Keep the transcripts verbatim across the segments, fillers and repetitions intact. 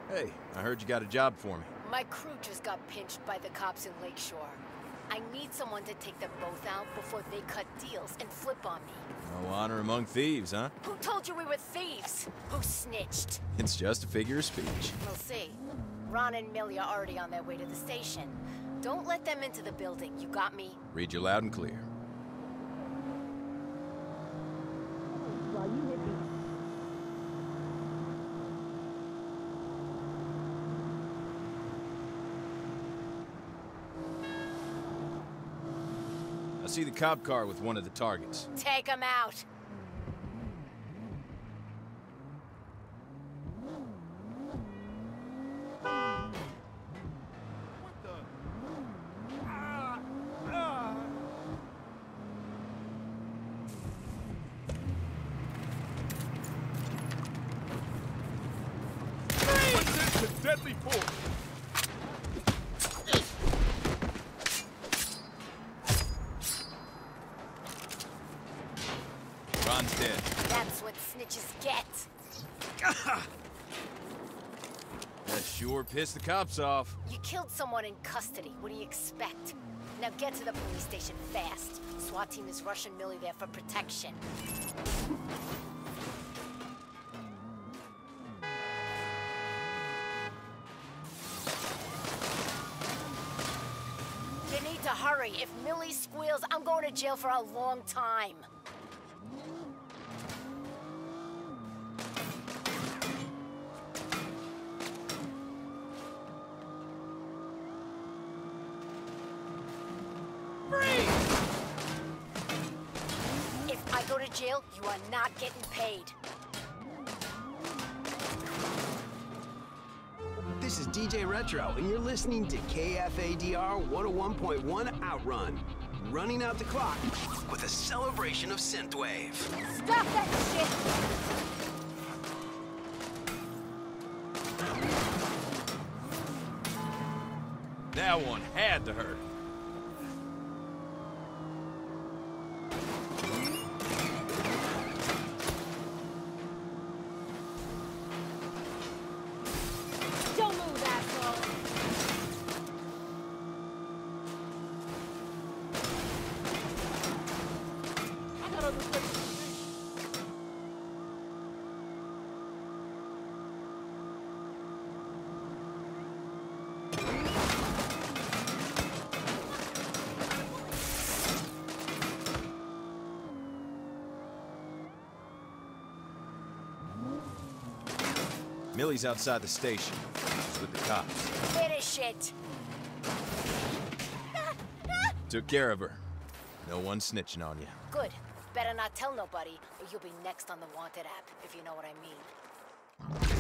Hey, I heard you got a job for me. My crew just got pinched by the cops in Lakeshore. I need someone to take them both out before they cut deals and flip on me. No honor among thieves, huh? Who told you we were thieves? Who snitched? It's just a figure of speech. We'll see. Ron and Millie are already on their way to the station. Don't let them into the building, you got me? Read you loud and clear. I see the cop car with one of the targets. Take them out. Deadly force! Ron's dead. That's what snitches get. That sure pissed the cops off. You killed someone in custody. What do you expect? Now get to the police station fast. SWAT team is rushing Millie there for protection. You need to hurry. If Millie squeals, I'm going to jail for a long time. If I go to jail, you are not getting paid. This is D J Retro, and you're listening to K F A D R one oh one point one Outrun. Running out the clock with a celebration of synthwave. Stop that shit! That one had to hurt. Don't move, asshole! I got other stuff. Millie's outside the station. She's with the cops. Finish it! Took care of her. No one snitching on you. Good. Better not tell nobody, or you'll be next on the wanted app, if you know what I mean.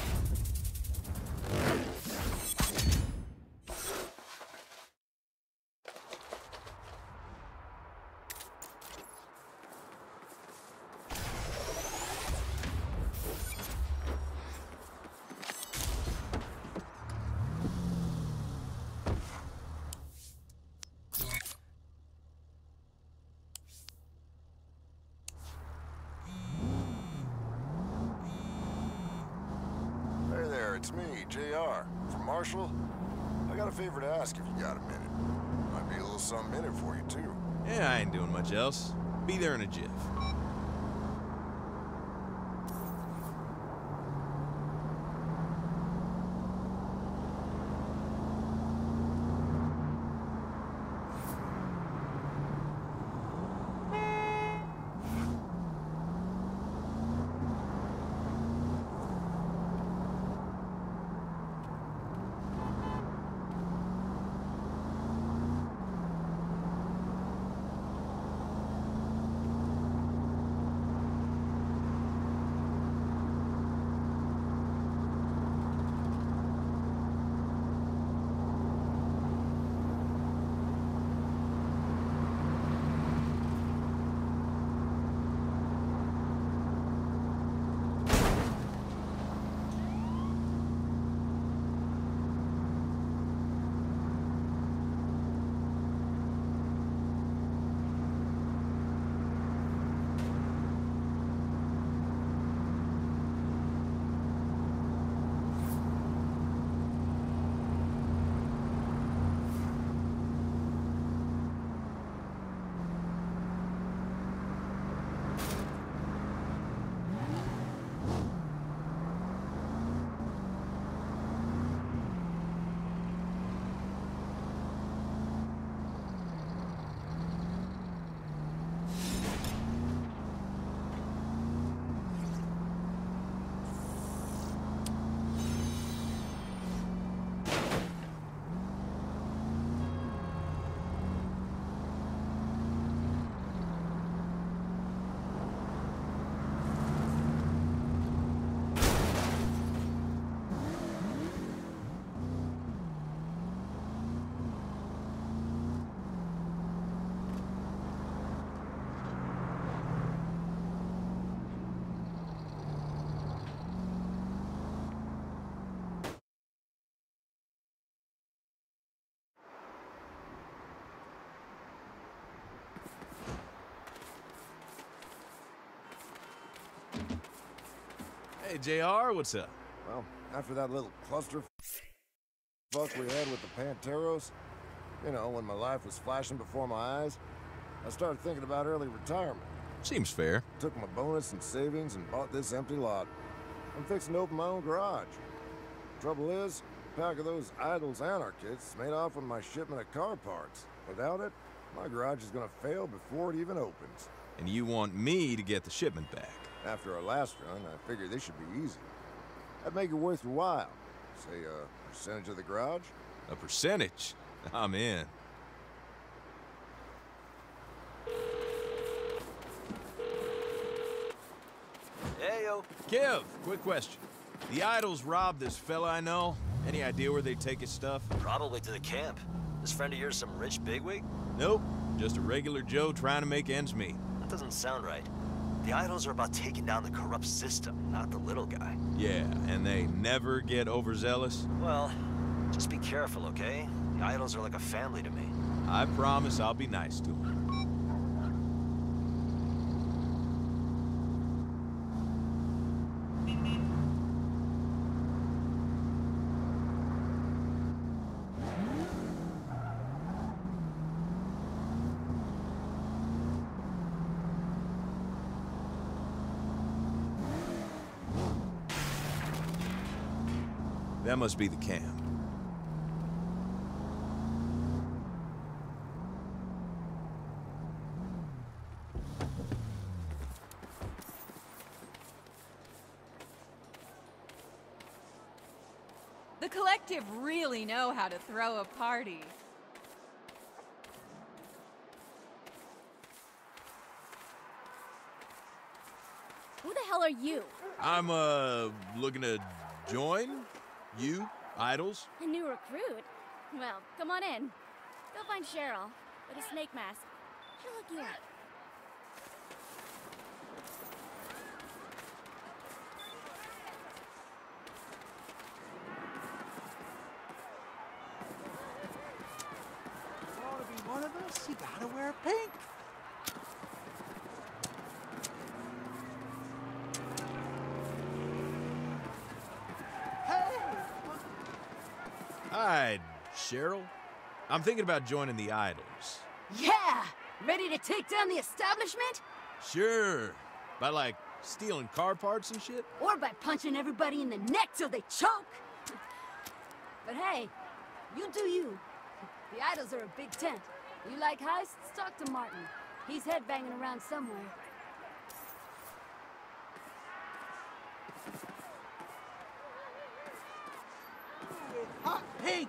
It's me, J R from Marshall. I got a favor to ask if you got a minute. Might be a little something in it for you, too. Yeah, I ain't doing much else. Be there in a jiff. Hey, J R, what's up? Well, after that little cluster fuck we had with the Panteros, you know, when my life was flashing before my eyes, I started thinking about early retirement. Seems fair. Took my bonus and savings and bought this empty lot. I'm fixing to open my own garage. Trouble is, a pack of those idols anarchists made off with my shipment of car parts. Without it, my garage is gonna fail before it even opens. And you want me to get the shipment back? After our last run, I figured this should be easy. That'd make it worth your while. Say a percentage of the garage? A percentage? I'm in. Heyo. Kev, quick question. The idols robbed this fella I know. Any idea where they take his stuff? Probably to the camp. This friend of yours some rich bigwig? Nope. Just a regular Joe trying to make ends meet. That doesn't sound right. The idols are about taking down the corrupt system, not the little guy. Yeah, and they never get overzealous? Well, just be careful, okay? The idols are like a family to me. I promise I'll be nice to them. That must be the camp. The collective really know how to throw a party. Who the hell are you? I'm, uh, looking to join? You? Idols? A new recruit? Well, come on in. Go find Cheryl with a snake mask. She'll look you up. If you want to be one of us, you gotta wear pink. Hi, Cheryl. I'm thinking about joining the idols. Yeah! Ready to take down the establishment? Sure. By, like, stealing car parts and shit? Or by punching everybody in the neck till they choke? But hey, you do you. The idols are a big tent. You like heists? Talk to Martin. He's headbanging around somewhere. Hot pink!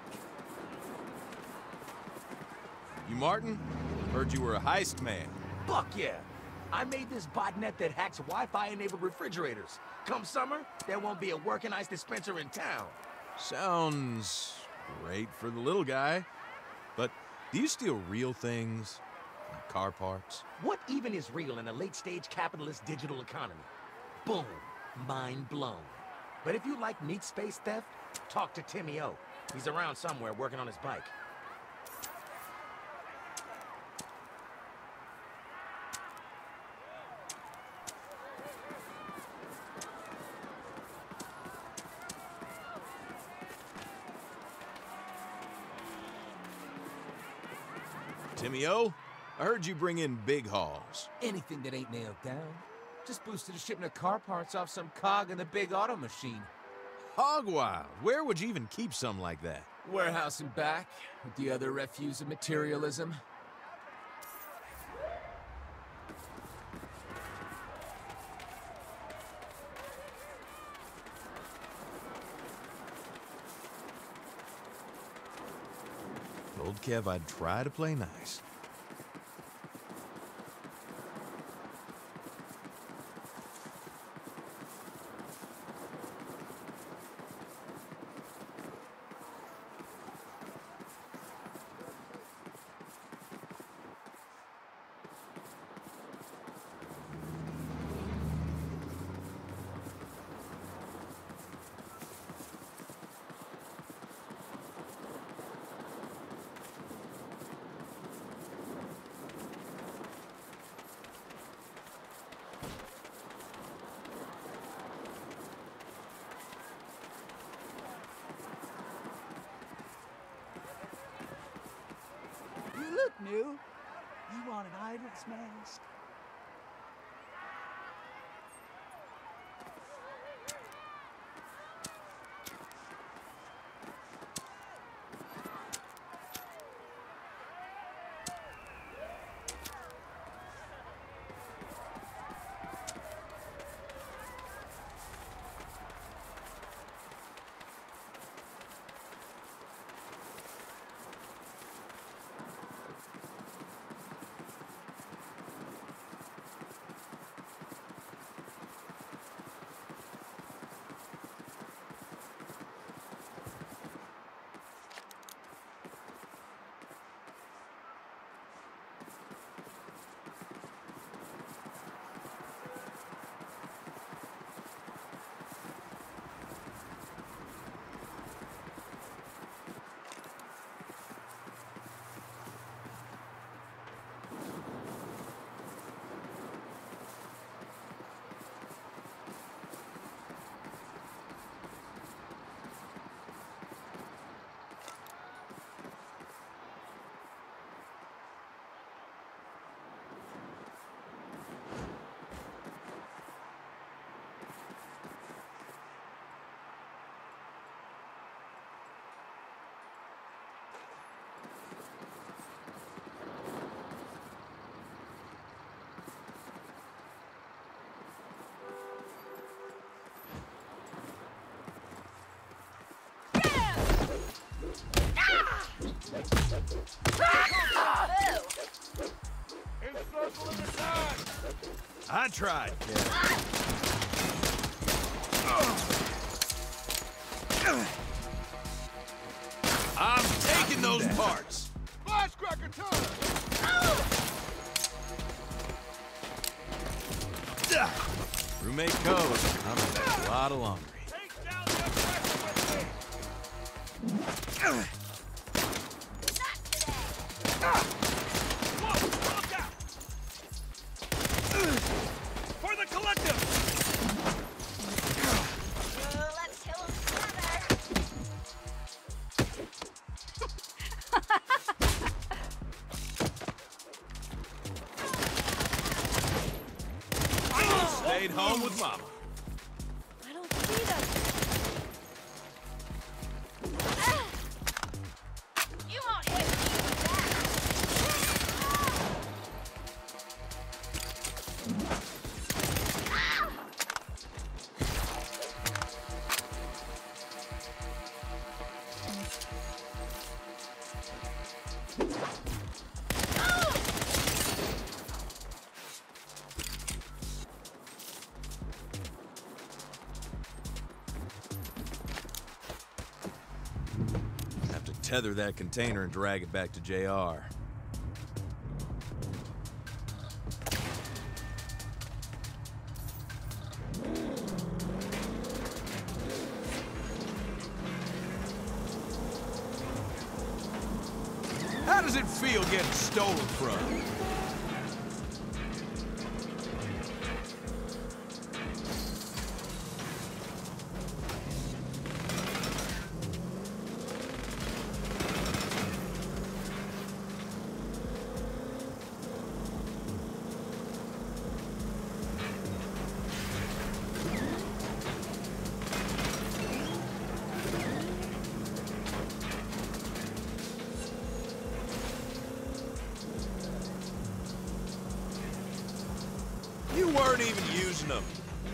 You Martin? Heard you were a heist man. Fuck yeah! I made this botnet that hacks Wi-Fi-enabled refrigerators. Come summer, there won't be a working ice dispenser in town. Sounds great for the little guy. But do you steal real things? Like car parts? What even is real in a late-stage capitalist digital economy? Boom. Mind blown. But if you like meat space theft, talk to Timmy O. He's around somewhere working on his bike. Timmy O, I heard you bring in big hauls. Anything that ain't nailed down. Just boosted a shipment of car parts off some cog in the big auto machine. Hog wild. Where would you even keep something like that? Warehouse and back, with the other refuse of materialism. Told Kev I'd try to play nice. look new. You want an idol's mask? I tried, kid. I'm taking those parts. Firecracker time! Roommate code. I'm in a lot of laundry. Take down the aggressor with me! Whoa, look out! For the collective! Let's kill him together. Stayed home with mama. I don't see them. Ah! You won't hit me with that. Ah! Have to tether that container and drag it back to J R. How does it feel getting stolen from? You weren't even using them.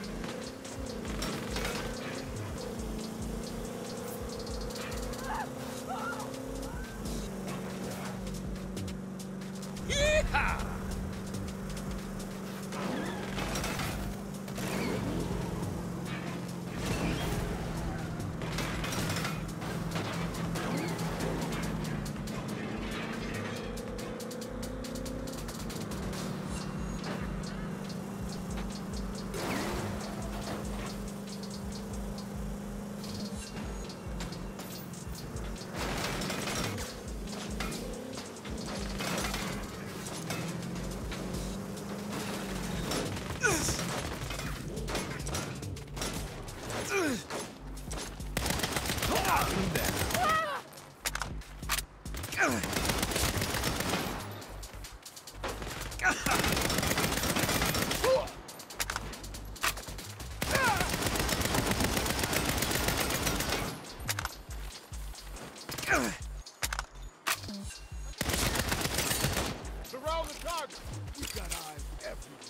Yeehaw! Surround the target! We got eyes everywhere.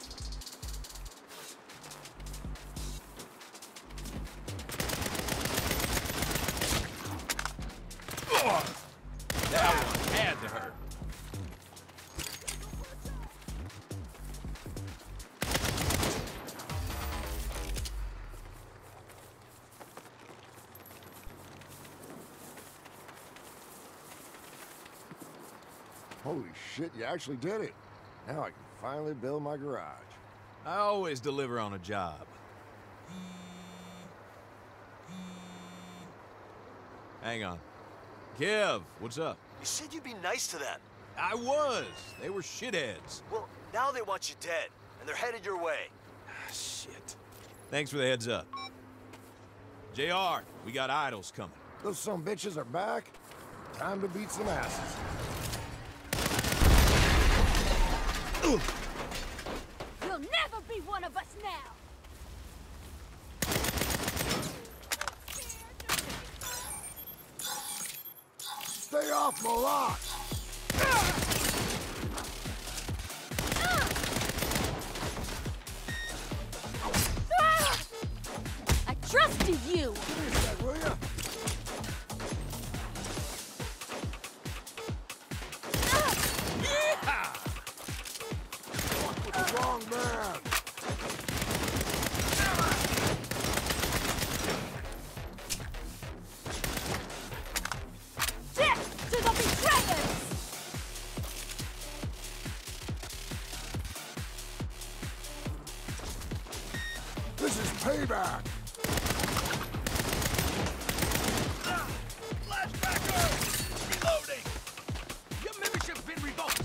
That one had to hurt. Holy shit, you actually did it. Now I can finally build my garage. I always deliver on a job. Hang on. Kev, what's up? You said you'd be nice to them. I was. They were shitheads. Well, now they want you dead, and they're headed your way. Ah, shit. Thanks for the heads up. J R, we got idols coming. Those some bitches are back. Time to beat some asses. You'll never be one of us now! Stay off my lot! I trusted you! Give me a sec, will ya? With the wrong man! Death to the betrayers! This is payback! Flashbacker! Reloading! Your membership's been revoked!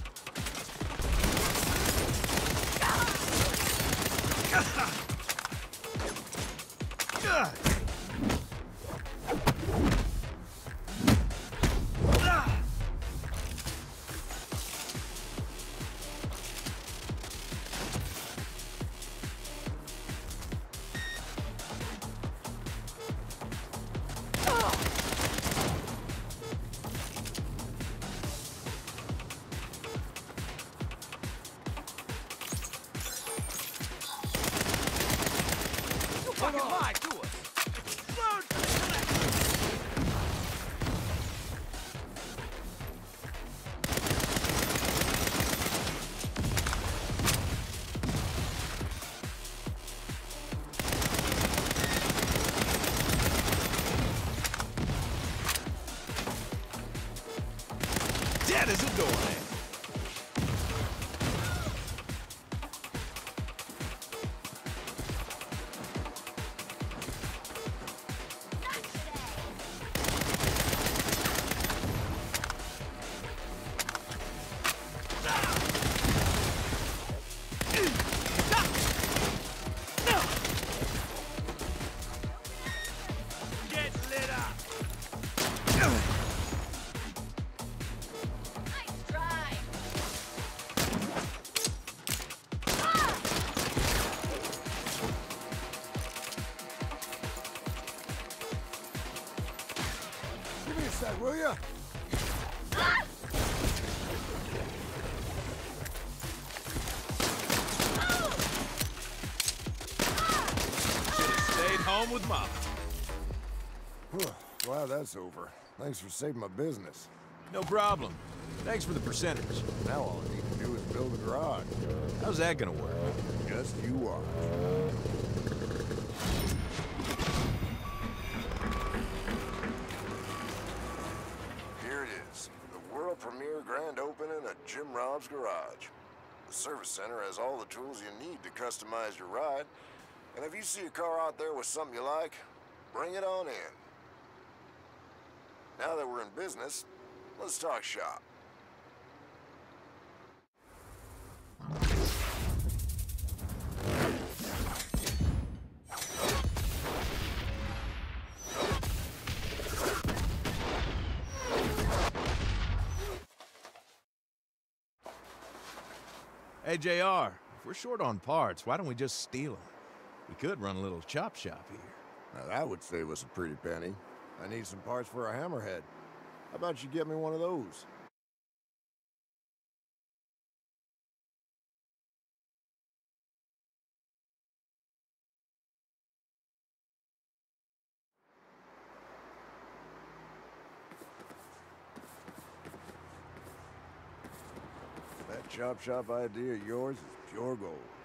You fucking lied to us! Explode to the collective! Dead as a doornail. Get lit up! Nice try. Give me a sec, will ya? Should've stayed home with Mama. Glad that's over. Thanks for saving my business. No problem. Thanks for the percentage. Now all I need to do is build a garage. How's that gonna work? Just you watch. Here it is. The world premiere grand opening at Jim Rob's garage. The service center has all the tools you need to customize your ride. And if you see a car out there with something you like, bring it on in. Now that we're in business, let's talk shop. Hey, J R, if we're short on parts, why don't we just steal them? We could run a little chop shop here. Now that would save us a pretty penny. I need some parts for a hammerhead. How about you get me one of those? That chop shop idea of yours is pure gold.